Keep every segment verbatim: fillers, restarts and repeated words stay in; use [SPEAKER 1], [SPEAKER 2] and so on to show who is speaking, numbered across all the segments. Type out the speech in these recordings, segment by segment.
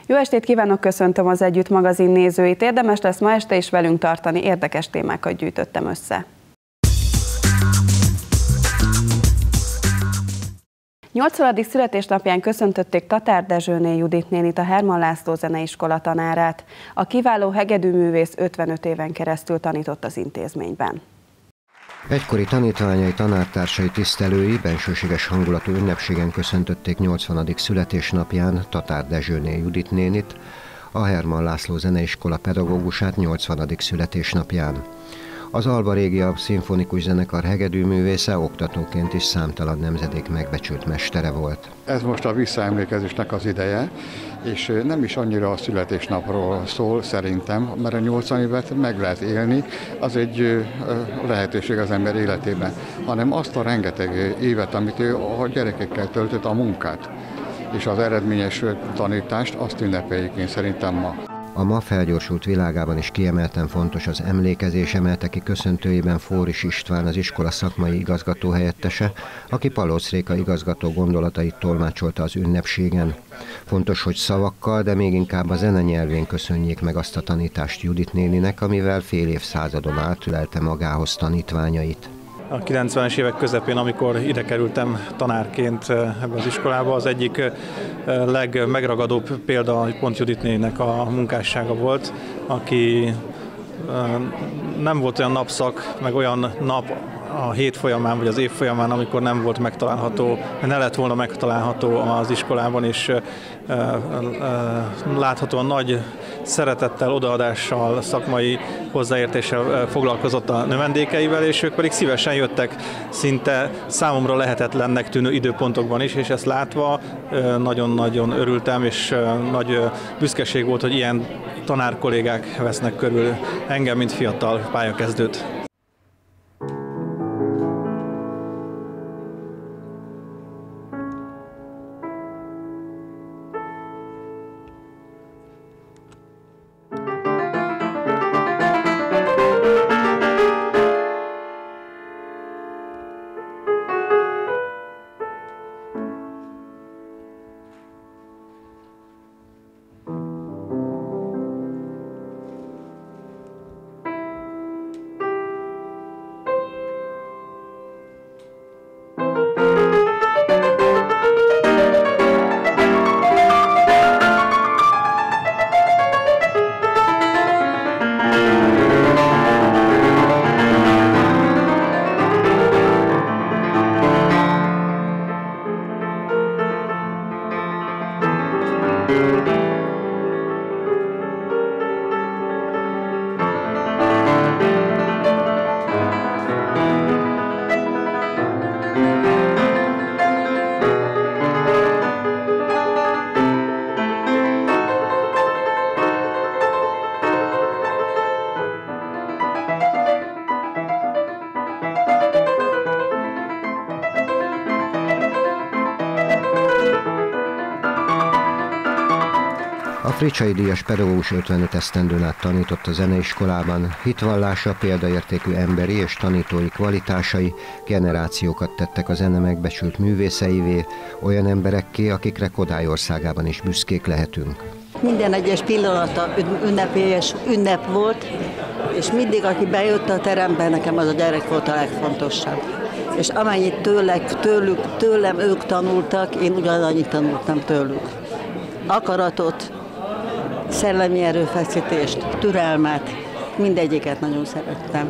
[SPEAKER 1] Jó estét kívánok, köszöntöm az Együtt magazin nézőit. Érdemes lesz ma este is velünk tartani, érdekes témákat gyűjtöttem össze. nyolcvanadik születésnapján köszöntötték Tatár Dezsőné Judit nénit, a Hermann László Zeneiskola tanárát. A kiváló hegedűművész ötvenöt éven keresztül tanított az intézményben.
[SPEAKER 2] Egykori tanítványai, tanártársai, tisztelői bensőséges hangulatú ünnepségen köszöntötték nyolcvanadik születésnapján Tatár Dezsőné Judit nénit, a Hermann László Zeneiskola pedagógusát nyolcvanadik születésnapján. Az Alba Régia szimfonikus zenekar hegedűművésze, oktatóként is számtalan nemzedék megbecsült mestere volt.
[SPEAKER 3] Ez most a visszaemlékezésnek az ideje, és nem is annyira a születésnapról szól szerintem, mert a nyolcvan évet meg lehet élni, az egy lehetőség az ember életében, hanem azt a rengeteg évet, amit ő a gyerekekkel töltött, a munkát és az eredményes tanítást, azt ünnepeljük én szerintem ma.
[SPEAKER 2] A ma felgyorsult világában is kiemelten fontos az emlékezés, emelte ki köszöntőjében Fóris István, az iskola szakmai igazgató helyettese, aki Palóc Réka igazgató gondolatait tolmácsolta az ünnepségen. Fontos, hogy szavakkal, de még inkább a zene nyelvén köszönjék meg azt a tanítást Judit néninek, amivel fél évszázadon át ülelte magához tanítványait.
[SPEAKER 4] A kilencvenes évek közepén, amikor ide kerültem tanárként ebbe az iskolába, az egyik legmegragadóbb példa pont Judit néninek a munkássága volt, aki nem volt olyan napszak, meg olyan nap a hét folyamán, vagy az év folyamán, amikor nem volt megtalálható, ne lett volna megtalálható az iskolában, és láthatóan nagy szeretettel, odaadással, szakmai hozzáértéssel foglalkozott a növendékeivel, és ők pedig szívesen jöttek szinte számomra lehetetlennek tűnő időpontokban is, és ezt látva nagyon-nagyon örültem, és nagy büszkeség volt, hogy ilyen tanárkollégák vesznek körül engem, mint fiatal pályakezdőt.
[SPEAKER 2] A Fricsay díjas pedagógus ötvenöt esztendőn át tanított a zeneiskolában, hitvallása, példaértékű emberi és tanítói kvalitásai generációkat tettek a zene megbecsült művészeivé, olyan emberekké, akikre Kodály országában is büszkék lehetünk.
[SPEAKER 5] Minden egyes pillanata ünnepélyes ünnep volt, és mindig, aki bejött a terembe, nekem az a gyerek volt a legfontosabb. És amennyit tőlek, tőlük, tőlem ők tanultak, én ugyanannyit tanultam tőlük. Akaratot, szellemi erőfeszítést, türelmet, mindegyiket nagyon szerettem.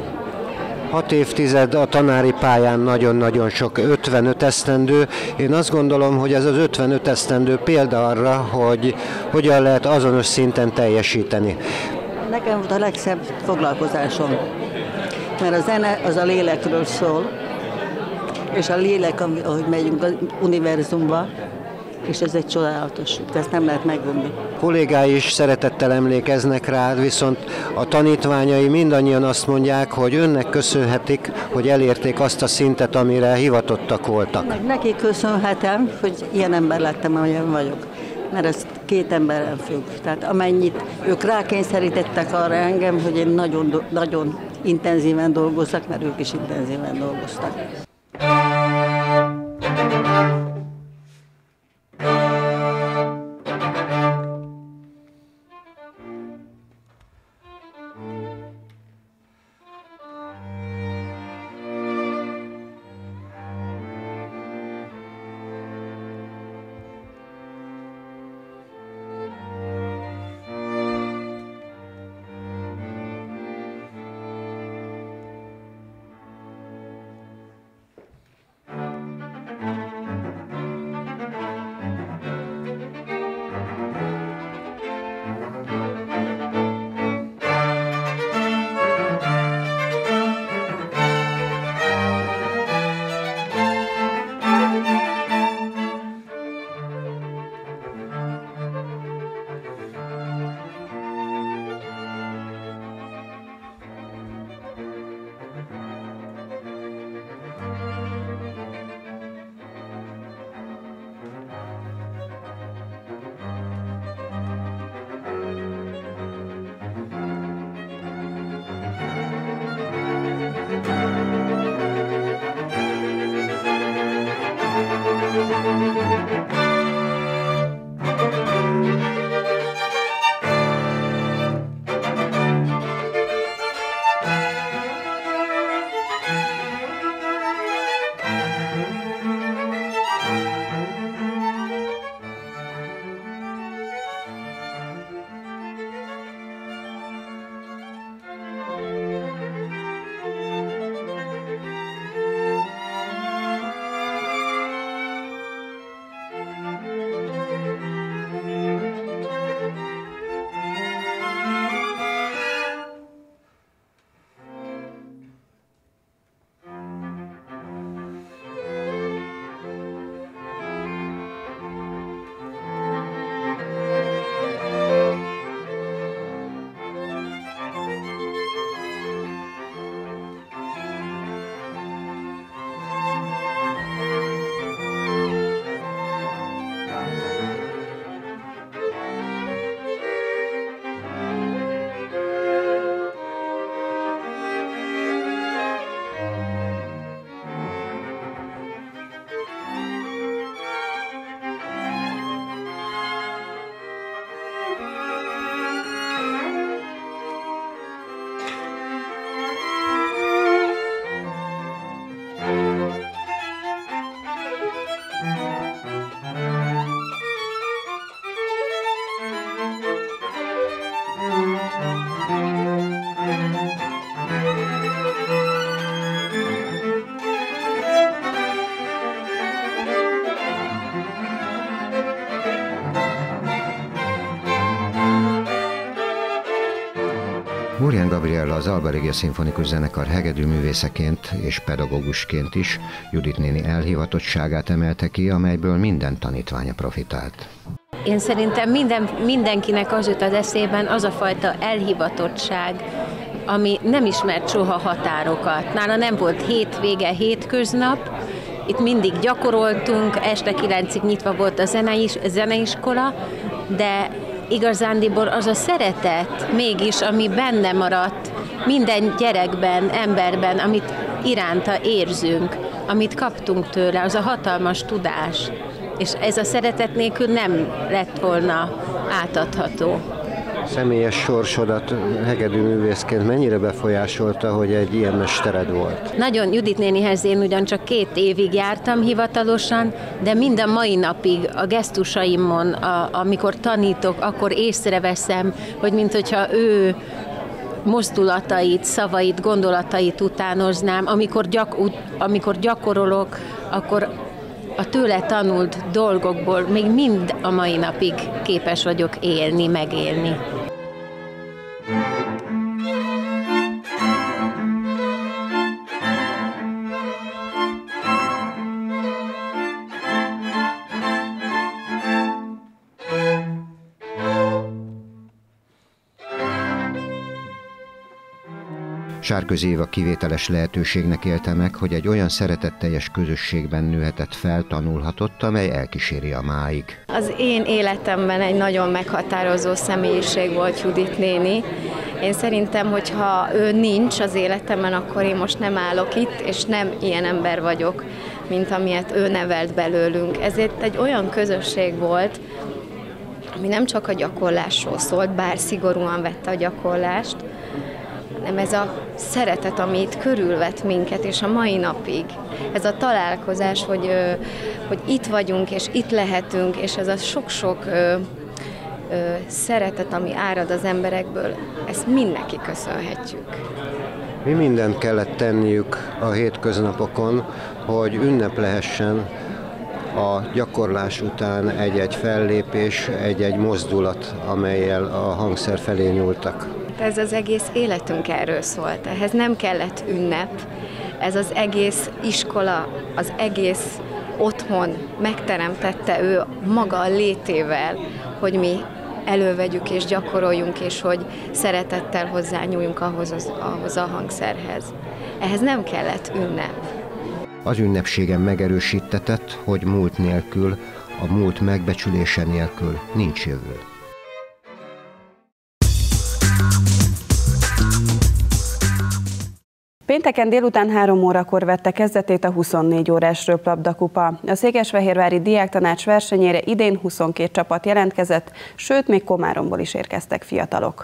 [SPEAKER 2] Hat évtized a tanári pályán nagyon-nagyon sok, ötvenöt esztendő. Én azt gondolom, hogy ez az ötvenöt esztendő példa arra, hogy hogyan lehet azonos szinten teljesíteni.
[SPEAKER 5] Nekem volt a legszebb foglalkozásom, mert a zene az a lélekről szól, és a lélek, ahogy megyünk az univerzumba, és ez egy csodálatos, ezt nem lehet megunni.
[SPEAKER 2] Kollégái is szeretettel emlékeznek rád, viszont a tanítványai mindannyian azt mondják, hogy önnek köszönhetik, hogy elérték azt a szintet, amire hivatottak voltak.
[SPEAKER 5] Neki köszönhetem, hogy ilyen ember lettem, amilyen vagyok. Mert ez két emberen függ. Tehát amennyit ők rákényszerítettek arra engem, hogy én nagyon, nagyon intenzíven dolgozzak, mert ők is intenzíven dolgoztak.
[SPEAKER 2] Lórián Gabriella az Alba Regia Szimfonikus Zenekar hegedűművészeként és pedagógusként is Judit néni elhivatottságát emelte ki, amelyből minden tanítványa profitált.
[SPEAKER 6] Én szerintem minden, mindenkinek az jut az eszében az a fajta elhivatottság, ami nem ismert soha határokat. Nála nem volt hétvége, hétköznap, itt mindig gyakoroltunk, este kilencig nyitva volt a zeneis, zeneiskola, de igazándiból az a szeretet mégis, ami benne maradt minden gyerekben, emberben, amit iránta érzünk, amit kaptunk tőle, az a hatalmas tudás. És ez a szeretet nélkül nem lett volna átadható.
[SPEAKER 2] Személyes sorsodat hegedűművészként mennyire befolyásolta, hogy egy ilyen mestered volt?
[SPEAKER 6] Nagyon, Judit nénihez én ugyancsak két évig jártam hivatalosan, de mind a mai napig a gesztusaimon, a, amikor tanítok, akkor észreveszem, hogy minthogyha ő mozdulatait, szavait, gondolatait utánoznám. Amikor, gyak, amikor gyakorolok, akkor a tőle tanult dolgokból még mind a mai napig képes vagyok élni, megélni.
[SPEAKER 2] Sárközi Éva kivételes lehetőségnek élte meg, hogy egy olyan szeretetteljes közösségben nőhetett fel, tanulhatott, amely elkíséri a máig.
[SPEAKER 7] Az én életemben egy nagyon meghatározó személyiség volt Judit néni. Én szerintem, hogyha ő nincs az életemben, akkor én most nem állok itt, és nem ilyen ember vagyok, mint amilyet ő nevelt belőlünk. Ezért egy olyan közösség volt, ami nem csak a gyakorlásról szólt, bár szigorúan vette a gyakorlást, hanem ez a szeretet, ami itt körülvet minket, és a mai napig. Ez a találkozás, hogy, hogy itt vagyunk, és itt lehetünk, és ez a sok-sok szeretet, ami árad az emberekből, ezt mindenki köszönhetjük.
[SPEAKER 2] Mi mindent kellett tenniük a hétköznapokon, hogy ünnep lehessen a gyakorlás után egy-egy fellépés, egy-egy mozdulat, amellyel a hangszer felé nyúltak.
[SPEAKER 7] Ez az egész életünk erről szólt. Ehhez nem kellett ünnep. Ez az egész iskola, az egész otthon megteremtette ő maga a létével, hogy mi elővegyük és gyakoroljunk, és hogy szeretettel hozzányúljunk ahhoz, az, ahhoz a hangszerhez. Ehhez nem kellett ünnep.
[SPEAKER 2] Az ünnepségen megerősítetett, hogy múlt nélkül, a múlt megbecsülése nélkül nincs jövő.
[SPEAKER 1] Pénteken délután három órakor vette kezdetét a huszonnégy órás röplabdakupa. A székesfehérvári diáktanács versenyére idén huszonkét csapat jelentkezett, sőt, még Komáromból is érkeztek fiatalok.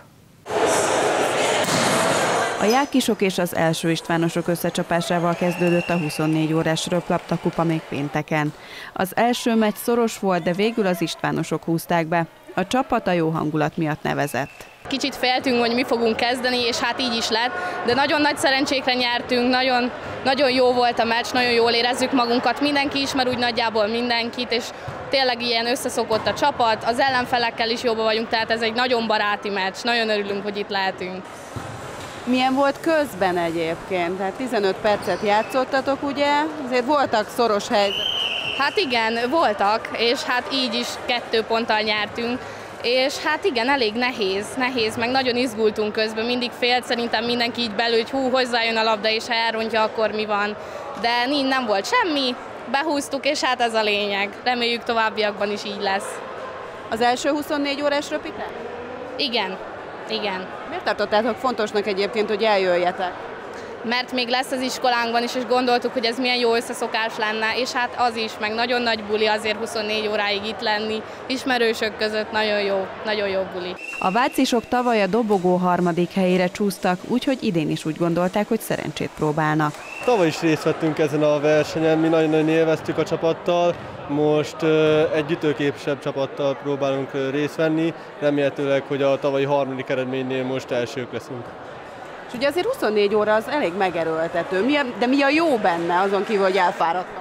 [SPEAKER 1] A jákisok és az első istvánosok összecsapásával kezdődött a huszonnégy órás röplabdakupa még pénteken. Az első meccs szoros volt, de végül az istvánosok húzták be. A csapat a jó hangulat miatt nevezett.
[SPEAKER 8] Kicsit féltünk, hogy mi fogunk kezdeni, és hát így is lett, de nagyon nagy szerencsékre nyertünk, nagyon, nagyon jó volt a meccs, nagyon jól érezzük magunkat, mindenki ismer úgy nagyjából mindenkit, és tényleg ilyen összeszokott a csapat, az ellenfelekkel is jobban vagyunk, tehát ez egy nagyon baráti meccs, nagyon örülünk, hogy itt lehetünk.
[SPEAKER 1] Milyen volt közben egyébként? Tehát tizenöt percet játszottatok, ugye? Azért voltak szoros helyzetek.
[SPEAKER 8] Hát igen, voltak, és hát így is kettő ponttal nyertünk. És hát igen, elég nehéz, nehéz, meg nagyon izgultunk közben, mindig félt szerintem mindenki így belül, hogy hú, hozzájön a labda, és ha elrontja, akkor mi van. De nem volt semmi, behúztuk, és hát ez a lényeg. Reméljük továbbiakban is így lesz.
[SPEAKER 1] Az első huszonnégy órás röpite?
[SPEAKER 8] Igen, igen.
[SPEAKER 1] Miért tartottátok fontosnak egyébként, hogy eljöjjetek?
[SPEAKER 8] Mert még lesz az iskolánkban is, és gondoltuk, hogy ez milyen jó összeszokás lenne, és hát az is, meg nagyon nagy buli azért huszonnégy óráig itt lenni, ismerősök között nagyon jó, nagyon jó buli.
[SPEAKER 1] A vácisok tavaly a dobogó harmadik helyére csúsztak, úgyhogy idén is úgy gondolták, hogy szerencsét próbálnak.
[SPEAKER 9] Tavaly is részt vettünk ezen a versenyen, mi nagyon-nagyon élveztük a csapattal, most egy ütőképesebb csapattal próbálunk részt venni, remélhetőleg, hogy a tavalyi harmadik eredménynél most elsők leszünk.
[SPEAKER 1] És ugye azért huszonnégy óra az elég megerőltető, de mi a jó benne azon kívül, hogy elfáradtak?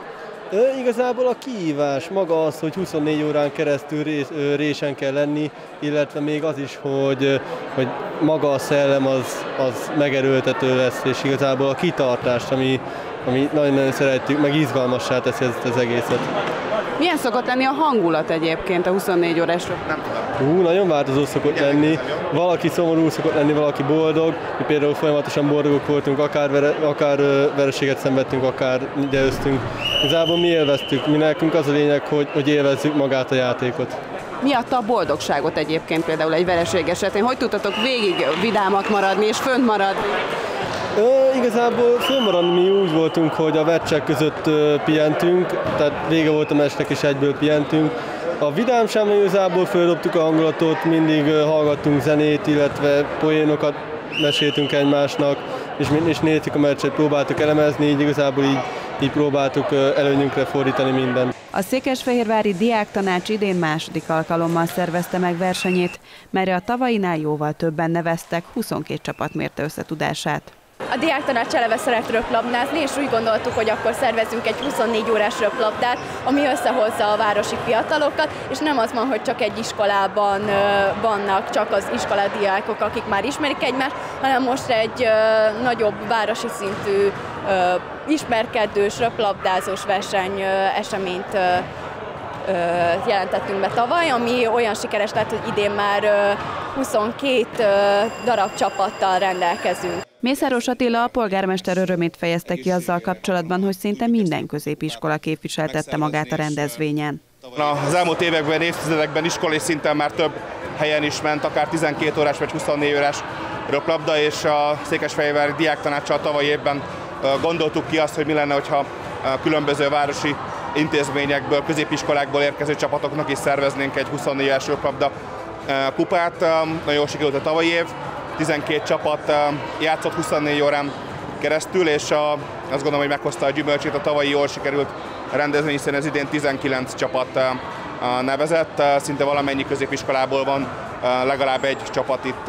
[SPEAKER 9] Ö, igazából a kihívás maga az, hogy huszonnégy órán keresztül rés, ö, résen kell lenni, illetve még az is, hogy, hogy maga a szellem az, az megerőltető lesz, és igazából a kitartást, ami, ami nagyon-nagyon szeretjük, meg izgalmassá teszi ezt az egészet.
[SPEAKER 1] Milyen szokott lenni a hangulat egyébként a huszonnégy órásról?
[SPEAKER 9] Hú, nagyon változó szokott lenni. Valaki szomorú szokott lenni, valaki boldog. Mi például folyamatosan boldogok voltunk, akár, vere, akár vereséget szenvedtünk, akár győztünk. Igazából mi élveztük, mi nekünk az a lényeg, hogy, hogy élvezzük magát a játékot.
[SPEAKER 1] Mi adta a boldogságot egyébként például egy vereség esetén? Hogy tudtatok végig vidámak maradni és fönt maradni?
[SPEAKER 9] Ö, igazából fölmaradni mi úgy voltunk, hogy a meccsek között ö, pihentünk, tehát vége volt a meccsnek és egyből pihentünk. A vidámságban igazából földobtuk a hangulatot, mindig ö, hallgattunk zenét, illetve poénokat meséltünk egymásnak, és, és néztük a meccset, próbáltuk elemezni, így igazából így, így próbáltuk ö, előnyünkre fordítani mindent.
[SPEAKER 1] A Székesfehérvári Diáktanács idén második alkalommal szervezte meg versenyét, melyre a tavalyinál jóval többen neveztek, huszonkét csapat mérte összetudását.
[SPEAKER 10] A Diáktanács eleve szeret röplabdázni, és úgy gondoltuk, hogy akkor szervezünk egy huszonnégy órás röplabdát, ami összehozza a városi fiatalokat, és nem az van, hogy csak egy iskolában vannak csak az iskoladiákok, akik már ismerik egymást, hanem most egy nagyobb városi szintű ismerkedős, röplabdázós verseny eseményt jelentettünk be tavaly, ami olyan sikeres lett, hogy idén már huszonkét darab csapattal rendelkezünk.
[SPEAKER 1] Mészáros Attila a polgármester örömét fejezte ki azzal kapcsolatban, hogy szinte minden középiskola képviseltette magát a rendezvényen.
[SPEAKER 11] Az elmúlt években, évtizedekben iskolai szinten már több helyen is ment, akár tizenkét órás vagy huszonnégy órás röplabda, és a Székesfehérvári Diáktanáccsal tavaly évben gondoltuk ki azt, hogy mi lenne, hogyha különböző városi intézményekből, középiskolákból érkező csapatoknak is szerveznénk egy huszonnégy órás röplabda kupát. Nagyon jól sikerült a tavalyi év, tizenkét csapat játszott huszonnégy órán keresztül, és a, azt gondolom, hogy meghozta a gyümölcsét a tavalyi jól sikerült rendezvény, hiszen ez idén tizenkilenc csapat nevezett, szinte valamennyi középiskolából van legalább egy csapat itt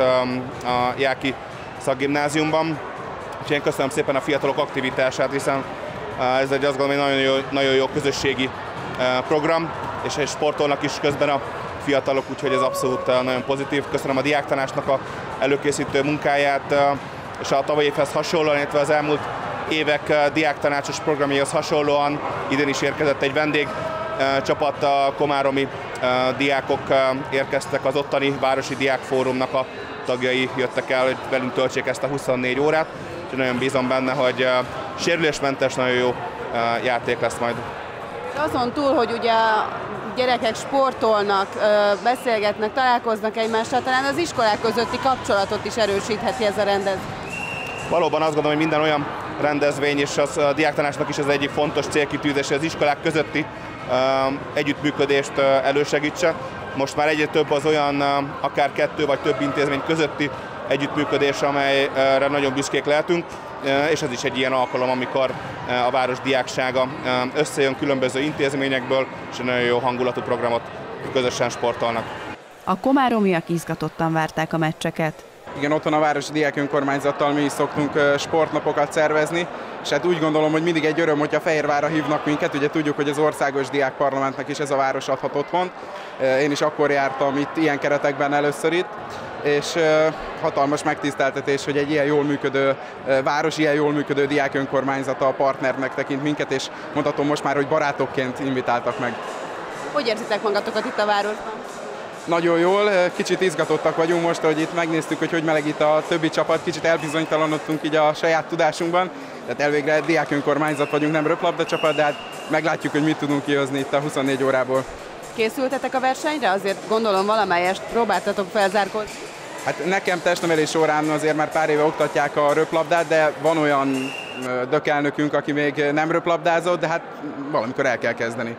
[SPEAKER 11] a Jáki Szakgimnáziumban. Úgyhogy én köszönöm szépen a fiatalok aktivitását, hiszen ez egy azt gondolom, hogy nagyon jó, nagyon jó közösségi program, és, és sportolnak is közben a fiatalok, úgyhogy ez abszolút nagyon pozitív. Köszönöm a Diáktanácsnak a előkészítő munkáját, és a tavalyi évhez hasonlóan, illetve az elmúlt évek diáktanácsos programjaihoz hasonlóan idén is érkezett egy vendég csapat, a komáromi diákok érkeztek, az ottani Városi Diákfórumnak a tagjai jöttek el, hogy velünk töltsék ezt a huszonnégy órát, és nagyon bízom benne, hogy sérülésmentes, nagyon jó játék lesz majd.
[SPEAKER 1] Azon túl, hogy ugye gyerekek sportolnak, beszélgetnek, találkoznak egymással, talán az iskolák közötti kapcsolatot is erősítheti ez a rendezvény.
[SPEAKER 11] Valóban azt gondolom, hogy minden olyan rendezvény, és az a Diáktanácsnak is az egyik fontos célkitűzés, hogy az iskolák közötti együttműködést elősegítse. Most már egyre több az olyan akár kettő vagy több intézmény közötti együttműködés, amelyre nagyon büszkék lehetünk, és ez is egy ilyen alkalom, amikor a város diáksága összejön különböző intézményekből, és egy nagyon jó hangulatú programot közösen sportolnak.
[SPEAKER 1] A komáromiak izgatottan várták a meccseket.
[SPEAKER 12] Igen, otthon a Városi Diák Önkormányzattal mi is szoktunk sportnapokat szervezni, és hát úgy gondolom, hogy mindig egy öröm, hogyha Fehérvárra hívnak minket, ugye tudjuk, hogy az Országos Diákparlamentnek is ez a város adhat otthont. Én is akkor jártam itt ilyen keretekben először itt, és hatalmas megtiszteltetés, hogy egy ilyen jól működő város, ilyen jól működő diák önkormányzata a partnernek tekint minket, és mondhatom most már, hogy barátokként invitáltak meg.
[SPEAKER 1] Hogy érzitek magatokat itt a városban?
[SPEAKER 12] Nagyon jól, kicsit izgatottak vagyunk most, hogy itt megnéztük, hogy hogy melegít a többi csapat, kicsit elbizonytalanodtunk így a saját tudásunkban, tehát elvégre diák önkormányzat vagyunk, nem röplabda csapat, de hát meglátjuk, hogy mit tudunk kihozni itt a huszonnégy órából.
[SPEAKER 1] Készültetek a versenyre? Azért gondolom valamelyest próbáltatok felzárkózni.
[SPEAKER 12] Hát nekem testnevelés órán azért már pár éve oktatják a röplabdát, de van olyan dökelnökünk, aki még nem röplabdázott, de hát valamikor el kell kezdeni.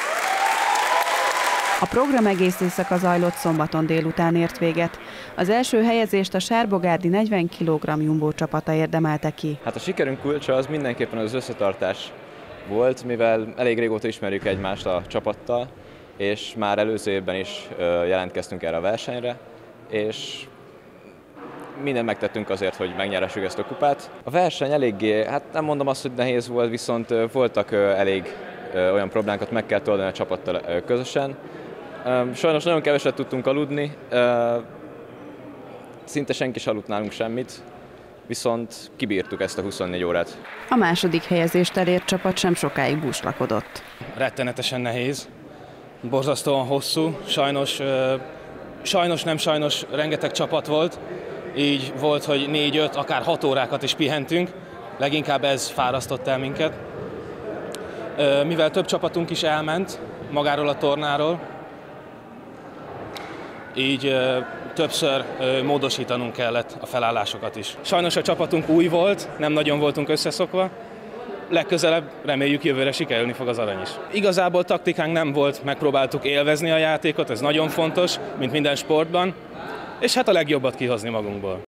[SPEAKER 1] A program egész éjszaka zajlott, szombaton délután ért véget. Az első helyezést a Sárbogárdi negyven kilogramm jumbo csapata érdemelte ki.
[SPEAKER 13] Hát a sikerünk kulcsa az mindenképpen az összetartás volt, mivel elég régóta ismerjük egymást a csapattal, és már előző évben is jelentkeztünk erre a versenyre, és mindent megtettünk azért, hogy megnyeressük ezt a kupát. A verseny eléggé, hát nem mondom azt, hogy nehéz volt, viszont voltak elég olyan problémákat meg kell oldani a csapattal közösen. Sajnos nagyon keveset tudtunk aludni, szinte senki sem aludt nálunk semmit, viszont kibírtuk ezt a huszonnégy órát.
[SPEAKER 1] A második helyezést elért csapat sem sokáig búslakodott.
[SPEAKER 14] Rettenetesen nehéz, borzasztóan hosszú, sajnos, sajnos nem sajnos rengeteg csapat volt, így volt, hogy négy-öt, akár hat órákat is pihentünk, leginkább ez fárasztott el minket. Mivel több csapatunk is elment magáról a tornáról, így többször módosítanunk kellett a felállásokat is. Sajnos a csapatunk új volt, nem nagyon voltunk összeszokva, legközelebb reméljük jövőre sikerülni fog az arany is. Igazából taktikánk nem volt, megpróbáltuk élvezni a játékot, ez nagyon fontos, mint minden sportban, és hát a legjobbat kihozni magunkból.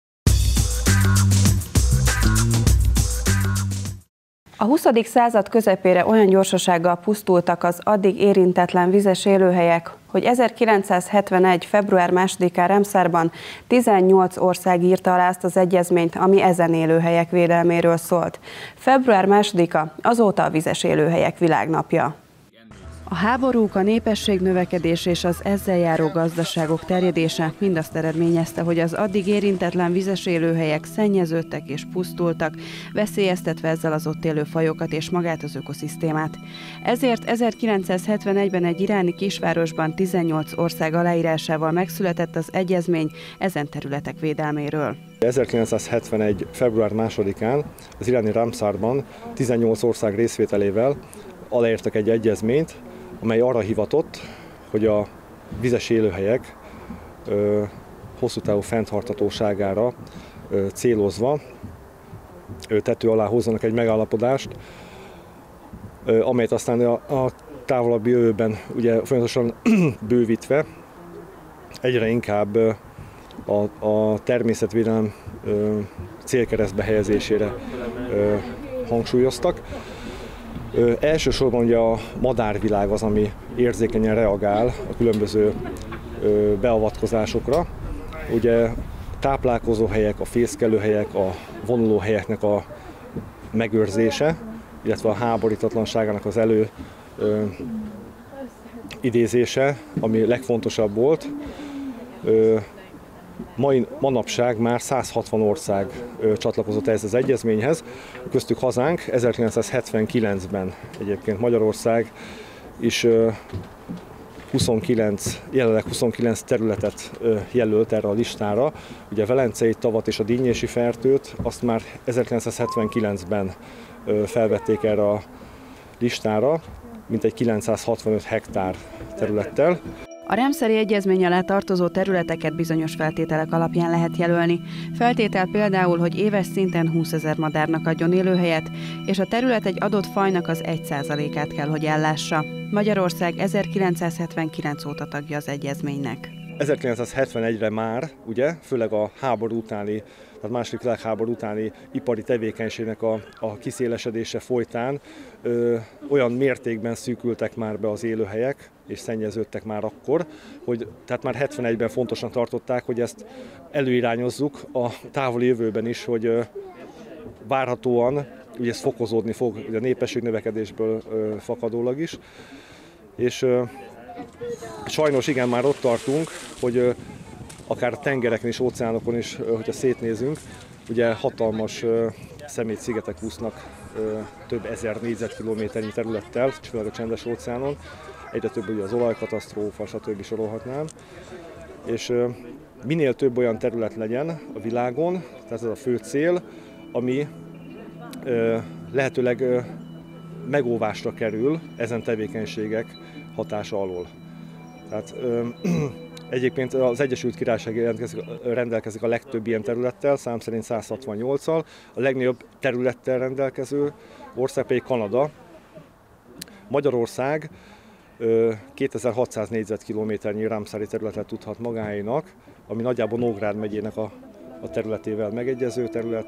[SPEAKER 1] A huszadik század közepére olyan gyorsasággal pusztultak az addig érintetlen vizes élőhelyek, hogy ezerkilencszázhetvenegy. február másodikán Ramsarban tizennyolc ország írta alá azt az egyezményt, ami ezen élőhelyek védelméről szólt. február másodika azóta a vizes élőhelyek világnapja. A háborúk, a népesség növekedés és az ezzel járó gazdaságok terjedése mind azt eredményezte, hogy az addig érintetlen vizes élőhelyek szennyeződtek és pusztultak, veszélyeztetve ezzel az ott élő fajokat és magát az ökoszisztémát. Ezért ezerkilencszázhetvenegyben egy iráni kisvárosban tizennyolc ország aláírásával megszületett az egyezmény ezen területek védelméről.
[SPEAKER 15] ezerkilencszázhetvenegy. február másodikán az iráni Ramsarban tizennyolc ország részvételével aláírtak egy egyezményt, amely arra hivatott, hogy a vizes élőhelyek ö, hosszú távú fenntarthatóságára ö, célozva ö, tető alá hozzanak egy megállapodást, ö, amelyet aztán a, a távolabbi jövőben ugye folyamatosan bővítve egyre inkább ö, a, a természetvédelem ö, célkeresztbe helyezésére ö, hangsúlyoztak. Ö, elsősorban ugye a madárvilág az, ami érzékenyen reagál a különböző ö, beavatkozásokra. Ugye táplálkozóhelyek, a fészkelőhelyek, a vonulóhelyeknek a megőrzése, illetve a háborítatlanságának az elő ö, idézése, ami legfontosabb volt. Ö, Mai, manapság már száz hatvan ország ö, csatlakozott ehhez az egyezményhez, köztük hazánk ezerkilencszázhetvenkilencben egyébként Magyarország is ö, huszonkilenc, jelenleg huszonkilenc területet ö, jelölt erre a listára. Ugye a Velencei tavat és a Dínyési fertőt azt már ezerkilencszázhetvenkilencben ö, felvették erre a listára, mintegy kilencszázhatvanöt hektár területtel.
[SPEAKER 1] A Ramsari egyezmény alá tartozó területeket bizonyos feltételek alapján lehet jelölni. Feltétel például, hogy éves szinten húszezer madárnak adjon élőhelyet, és a terület egy adott fajnak az egy százalékát kell, hogy ellássa. Magyarország ezerkilencszázhetvenkilenc óta tagja az egyezménynek.
[SPEAKER 15] ezerkilencszázhetvenegyre már, ugye, főleg a háború utáni, tehát második világháború utáni ipari tevékenységnek a, a kiszélesedése folytán ö, olyan mértékben szűkültek már be az élőhelyek, és szennyeződtek már akkor, hogy tehát már hetvenegyben fontosan tartották, hogy ezt előirányozzuk a távoli jövőben is, hogy ö, várhatóan ugye ez fokozódni fog ugye a népesség növekedésből ö, fakadólag is, és ö, sajnos igen, már ott tartunk, hogy ö, akár tengereken és óceánokon is, hogyha szétnézünk, ugye hatalmas szemétszigetek úsznak több ezer négyzetkilométernyi területtel, főleg a Csendes óceánon, egyre több ugye az olajkatasztrófa, stb. Sorolhatnám. És minél több olyan terület legyen a világon, tehát ez a fő cél, ami lehetőleg megóvásra kerül ezen tevékenységek hatása alól. Tehát, Egyébként az Egyesült Királyság rendelkezik a legtöbb ilyen területtel, szám szerint száz hatvannyolccal, a legnagyobb területtel rendelkező ország pedig Kanada. Magyarország kétezer-hatszáz négyzetkilométernyi Ramsari területet tudhat magáénak, ami nagyjából Nógrád megyének a, a területével megegyező terület.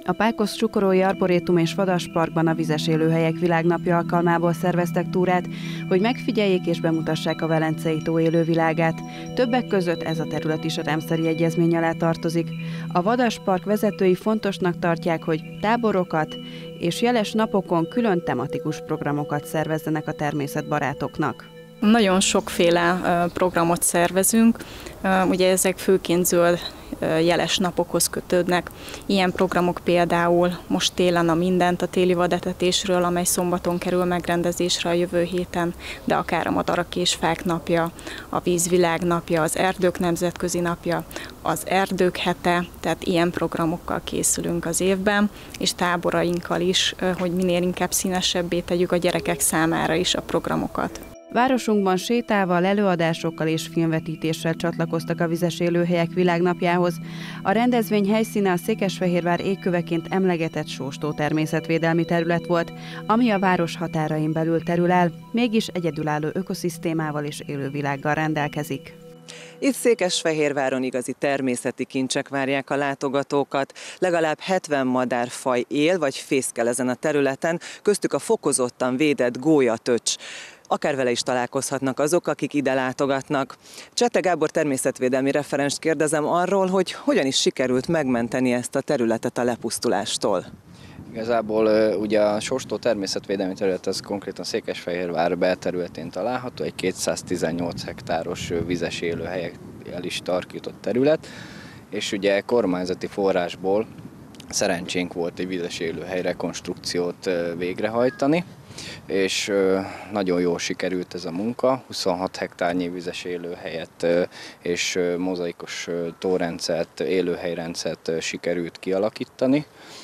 [SPEAKER 1] A Pákosz-Csukorói Arborétum és Vadasparkban a Vizes Élőhelyek Világnapja alkalmából szerveztek túrát, hogy megfigyeljék és bemutassák a Velencei tó élővilágát. Többek között ez a terület is a Rámszári Egyezmény alá tartozik. A Vadaspark vezetői fontosnak tartják, hogy táborokat és jeles napokon külön tematikus programokat szervezzenek a természetbarátoknak.
[SPEAKER 16] Nagyon sokféle programot szervezünk, ugye ezek főként zöld jeles napokhoz kötődnek. Ilyen programok például most télen a Mindent a téli vadetetésről, amely szombaton kerül megrendezésre a jövő héten, de akár a Madarak és Fák napja, a Vízvilág napja, az Erdők nemzetközi napja, az Erdők hete, tehát ilyen programokkal készülünk az évben, és táborainkkal is, hogy minél inkább színesebbé tegyük a gyerekek számára is a programokat.
[SPEAKER 1] Városunkban sétával, előadásokkal és filmvetítéssel csatlakoztak a Vizes Élőhelyek Világnapjához. A rendezvény helyszíne a Székesfehérvár égköveként emlegetett Sóstó természetvédelmi terület volt, ami a város határain belül terül el, mégis egyedülálló ökoszisztémával és élővilággal rendelkezik.
[SPEAKER 17] Itt Székesfehérváron igazi természeti kincsek várják a látogatókat. Legalább hetven madárfaj él vagy fészkel ezen a területen, köztük a fokozottan védett gólyatöcs. Akár vele is találkozhatnak azok, akik ide látogatnak. Csete Gábor természetvédelmi referenst kérdezem arról, hogy hogyan is sikerült megmenteni ezt a területet a lepusztulástól.
[SPEAKER 18] Igazából ugye a Sóstó természetvédelmi terület az konkrétan Székesfehérvár belterületén található, egy kétszáztizennyolc hektáros vizes élőhelyekkel is tarkított terület, és ugye kormányzati forrásból szerencsénk volt egy vizes élőhely rekonstrukciót végrehajtani, és nagyon jól sikerült ez a munka, huszonhat hektárnyi vizes élőhelyet és mozaikos tórendszert, élőhelyrendszert sikerült kialakítani,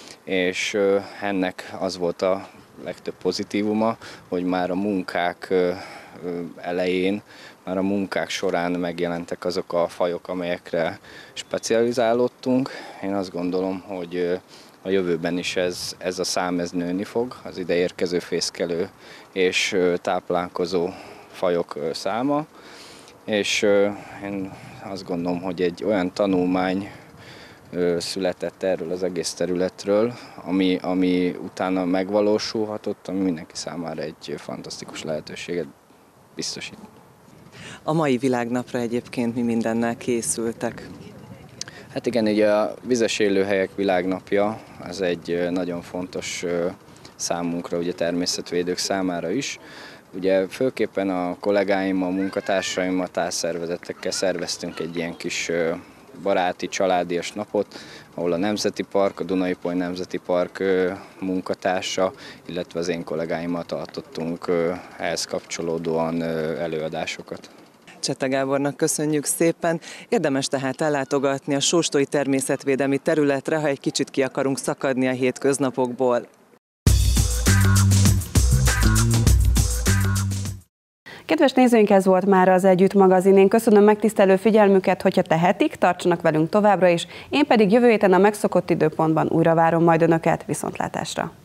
[SPEAKER 18] és ennek az volt a legtöbb pozitívuma, hogy már a munkák elején, már a munkák során megjelentek azok a fajok, amelyekre specializálódtunk. Én azt gondolom, hogy a jövőben is ez, ez a szám ez nőni fog, az ide érkező fészkelő és táplálkozó fajok száma, és én azt gondolom, hogy egy olyan tanulmány született erről az egész területről, ami, ami utána megvalósulhatott, ami mindenki számára egy fantasztikus lehetőséget biztosít.
[SPEAKER 17] A mai világnapra egyébként mi mindennel készültek?
[SPEAKER 18] Hát igen, ugye a Vizes Élőhelyek Világnapja az egy nagyon fontos számunkra, ugye természetvédők számára is. Ugye főképpen a kollégáimmal, a munkatársaimmal, társszervezetekkel szerveztünk egy ilyen kis baráti, családias napot, ahol a Nemzeti Park, a Duna-Ipoly Nemzeti Park munkatársa, illetve az én kollégáimmal tartottunk ehhez kapcsolódóan előadásokat.
[SPEAKER 17] Csete Gábornak köszönjük szépen. Érdemes tehát ellátogatni a sóstói természetvédelmi területre, ha egy kicsit ki akarunk szakadni a hétköznapokból.
[SPEAKER 1] Kedves nézőink, ez volt már az Együtt magazin. Én köszönöm megtisztelő figyelmüket, hogyha tehetik, tartsanak velünk továbbra is. Én pedig jövő héten a megszokott időpontban újra várom majd Önöket. Viszontlátásra!